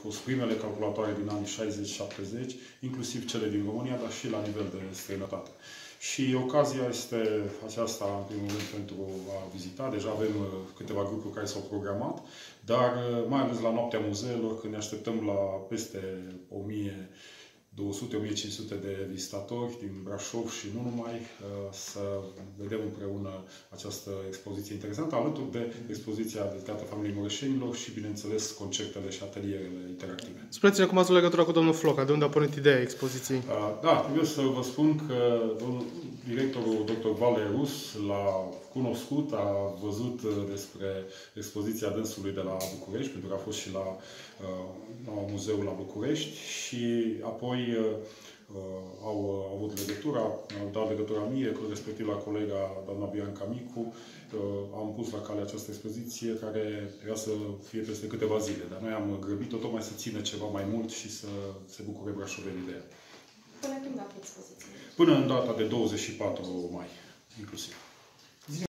fost primele calculatoare din anii 60-70, inclusiv cele din România, dar și la nivel de străinătate. Și ocazia este aceasta, în primul rând, pentru a vizita. Deja avem câteva grupuri care s-au programat, dar mai ales la Noaptea Muzeelor, când ne așteptăm la peste 1200-1500 de vizitatori din Brașov și nu numai, să vedem împreună această expoziție interesantă, alături de expoziția dedicată familiei Mureșenilor și, bineînțeles, concertele și atelierele interactive. Spuneți-ne cum ați luat legătura cu domnul Floca, de unde a pornit ideea expoziției? Da, trebuie să vă spun că directorul dr. Vale Rus l-a cunoscut, a văzut despre expoziția dânsului de la București, pentru că a fost și la muzeul la București și apoi au avut legătura, au dat legătura mie, respectiv la colega doamna Bianca Micu. Am pus la cale această expoziție care trebuia să fie peste câteva zile, dar noi am grăbit-o tocmai să țină ceva mai mult și să se bucure brașovenii de ea. Până când dați expoziția? Până în data de 24 mai, inclusiv.